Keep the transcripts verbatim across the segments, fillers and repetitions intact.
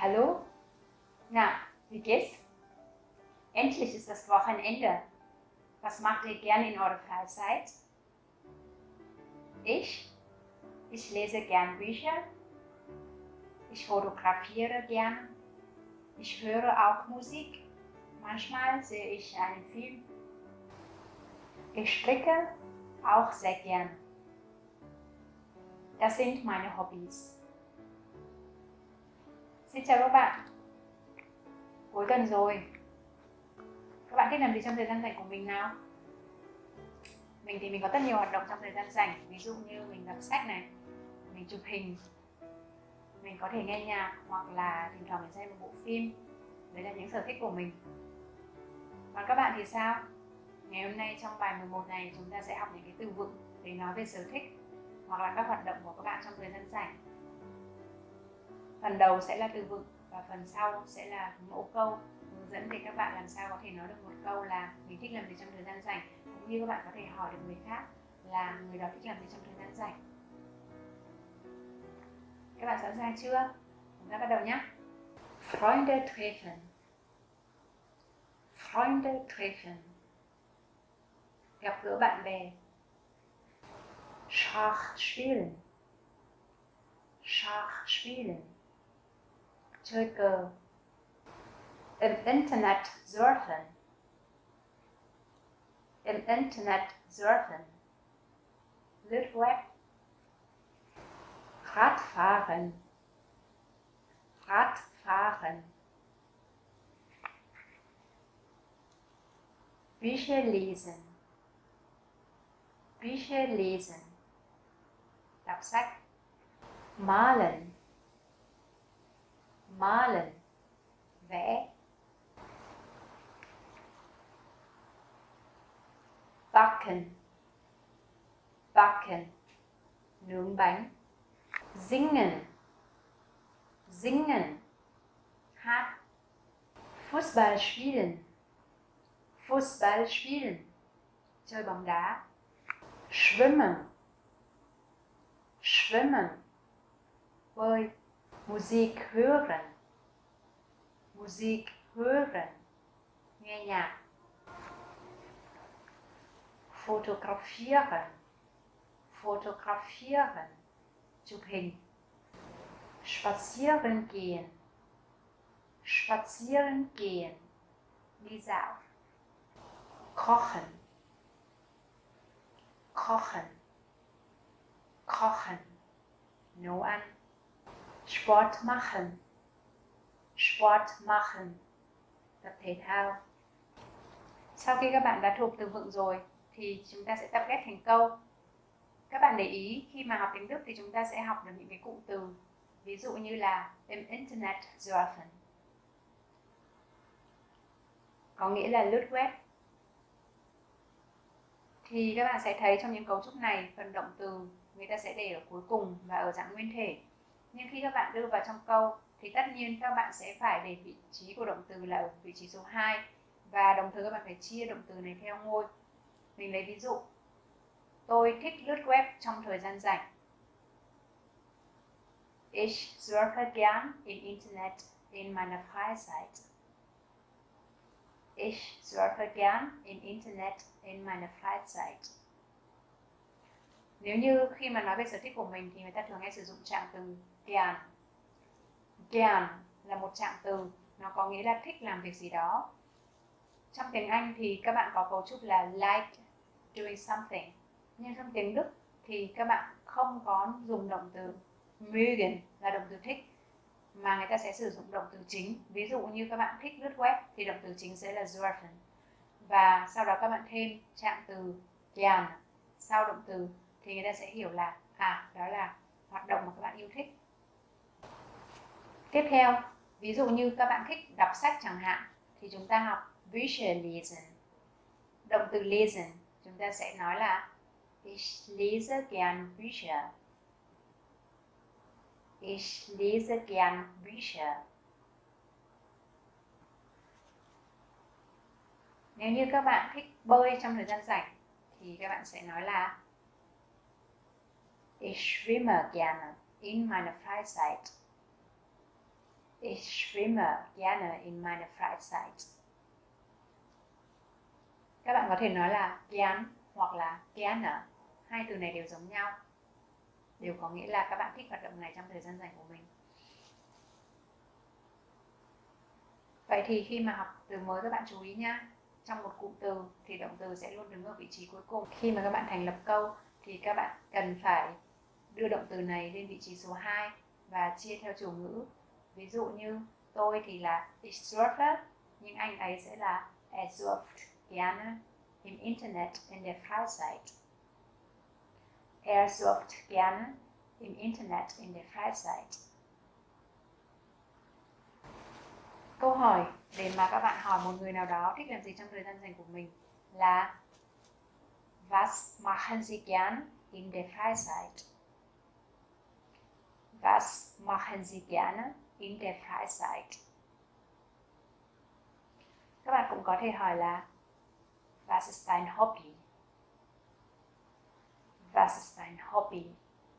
Hallo? Na, wie geht's? Endlich ist das Wochenende. Was macht ihr gern in eurer Freizeit? Ich? Ich lese gern Bücher. Ich fotografiere gern. Ich höre auch Musik. Manchmal sehe ich einen Film. Ich stricke auch sehr gern. Das sind meine Hobbys. Xin chào các bạn. Cuối tuần rồi. Các bạn thích làm gì trong thời gian rảnh của mình nào? Mình thì mình có rất nhiều hoạt động trong thời gian rảnh. Ví dụ như mình đọc sách này, mình chụp hình, mình có thể nghe nhạc, hoặc là thỉnh thoảng mình xem một bộ phim. Đấy là những sở thích của mình. Còn các bạn thì sao? Ngày hôm nay trong bài mười một này chúng ta sẽ học những cái từ vựng để nói về sở thích hoặc là các hoạt động của các bạn trong thời gian rảnh. Phần đầu sẽ là từ vựng và phần sau sẽ là mẫu câu hướng dẫn để các bạn làm sao có thể nói được một câu là mình thích làm gì trong thời gian rảnh, cũng như các bạn có thể hỏi được người khác là người đó thích làm gì trong thời gian rảnh. Các bạn sẵn sàng chưa? Chúng ta bắt đầu nhé. Freunde treffen. Freunde treffen. Gặp gỡ bạn bè. Schach spielen. Schach spielen. Chơi cờ. Im Internet surfen. Im Internet surfen. Lướt web. Radfahren. Radfahren. Bücher lesen. Bücher lesen. Đọc sách. Malen. Malen. Vẽ. Backen. Backen. Nướng bánh. Singen. Singen. Hát. Fußball spielen. Fußball spielen. Chơi bóng đá. Schwimmen. Schwimmen. Bơi. Musik hören. Musik hören. Nghe nhạc. Fotografieren. Fotografieren. Chụp hình. Spazieren gehen. Spazieren gehen. Đi dạo. Kochen. Kochen. Kochen. Nấu ăn. Sport machen. Sport machen. Tập thể thao. Sau khi các bạn đã thuộc từ vựng rồi thì chúng ta sẽ tập ghép thành câu. Các bạn để ý khi mà học tiếng Đức thì chúng ta sẽ học được những cái cụm từ. Ví dụ như là im Internet surfen. Có nghĩa là lướt web. Thì các bạn sẽ thấy trong những cấu trúc này phần động từ người ta sẽ để ở cuối cùng và ở dạng nguyên thể. Nhưng khi các bạn đưa vào trong câu thì tất nhiên các bạn sẽ phải để vị trí của động từ là ở vị trí số hai. Và đồng thời các bạn phải chia động từ này theo ngôi. Mình lấy ví dụ. Tôi thích lướt web trong thời gian rảnh. Ich surfe gern im Internet in meiner Freizeit. Ich surfe gern im Internet in meiner Freizeit. Nếu như khi mà nói về sở thích của mình thì người ta thường hay sử dụng trạng từ gern. Gern là một trạng từ, nó có nghĩa là thích làm việc gì đó. Trong tiếng Anh thì các bạn có cấu trúc là like doing something. Nhưng trong tiếng Đức thì các bạn không có dùng động từ mögen là động từ thích, mà người ta sẽ sử dụng động từ chính. Ví dụ như các bạn thích lướt web thì động từ chính sẽ là surfen. Và sau đó các bạn thêm trạng từ gern sau động từ thì người ta sẽ hiểu là à, đó là hoạt động mà các bạn yêu thích. Tiếp theo, ví dụ như các bạn thích đọc sách chẳng hạn thì chúng ta học Bücher lesen. Động từ lesen chúng ta sẽ nói là Ich lese gern Bücher. Ich lese gern Bücher. Nếu như các bạn thích bơi trong thời gian rảnh thì các bạn sẽ nói là Ich schwimme gerne in meiner Freizeit. Ich schwimme gerne in meiner Freizeit. Các bạn có thể nói là gern hoặc là gerne. Hai từ này đều giống nhau, đều có nghĩa là các bạn thích hoạt động này trong thời gian rảnh của mình. Vậy thì khi mà học từ mới các bạn chú ý nhá. Trong một cụm từ thì động từ sẽ luôn đứng ở vị trí cuối cùng. Khi mà các bạn thành lập câu thì các bạn cần phải đưa động từ này lên vị trí số hai và chia theo chủ ngữ. Ví dụ như tôi thì là ich surfe, nhưng anh ấy sẽ là er surft gerne im Internet in der Freizeit. Er surft gerne im Internet in der Freizeit. Câu hỏi để mà các bạn hỏi một người nào đó thích làm gì trong thời gian rảnh của mình là Was machen Sie gern in der Freizeit? Was machen Sie gerne in der Freizeit? Các bạn cũng có thể hỏi là Was ist dein Hobby? Was ist dein Hobby?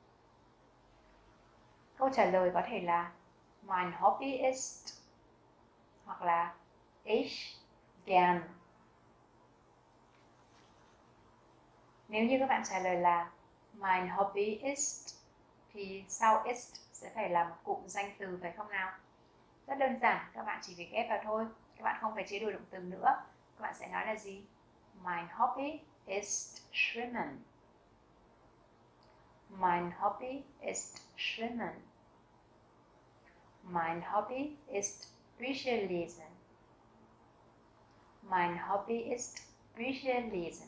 Câu trả lời có thể là Mein Hobby ist, hoặc là Ich gern. Nếu như các bạn trả lời là Mein Hobby ist thì sau ist sẽ phải là một cụm danh từ, phải không nào? Rất đơn giản, các bạn chỉ việc ghép vào thôi. Các bạn không phải chế đổi động từ nữa. Các bạn sẽ nói là gì? Mein Hobby ist schwimmen. Mein Hobby ist schwimmen. Mein Hobby ist Bücher lesen. Mein Hobby ist Bücher lesen.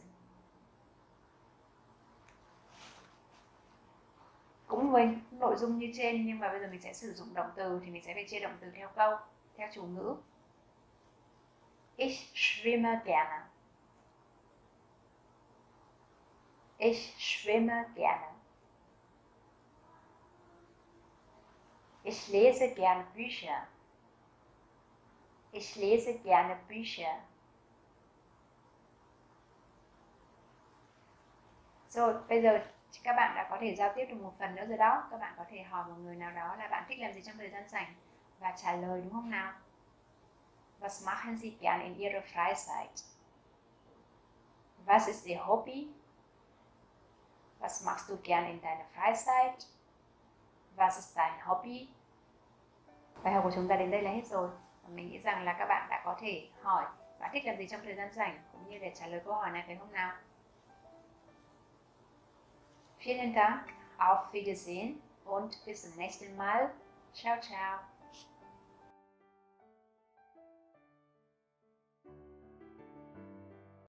Cũng với nội dung như trên, nhưng mà bây giờ mình sẽ sử dụng động từ thì mình sẽ phải chia động từ theo câu, theo chủ ngữ. Ich schwimme gerne. Ich schwimme gerne. Ich lese gerne Bücher. Ich lese gerne Bücher. Rồi, bây giờ các bạn đã có thể giao tiếp được một phần nữa rồi đó. Các bạn có thể hỏi một người nào đó là bạn thích làm gì trong thời gian rảnh và trả lời, đúng không nào? Was machen Sie gern in Ihrer Freizeit? Was ist Ihr Hobby? Was machst du gern in deiner Freizeit? Was ist dein Hobby? Bài học của chúng ta đến đây là hết rồi. Mình nghĩ rằng là các bạn đã có thể hỏi bạn thích làm gì trong thời gian rảnh cũng như để trả lời câu hỏi này, phải không nào? Vielen Dank, auf Wiedersehen und bis zum nächsten Mal. Ciao, ciao.